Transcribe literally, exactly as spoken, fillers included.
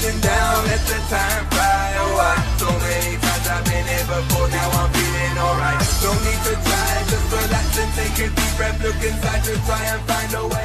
feeling down, let the time fly. Oh, I, so many times I've been here before, now I'm feeling alright. No need to try, just relax and take a deep breath. Look inside to try and find a way.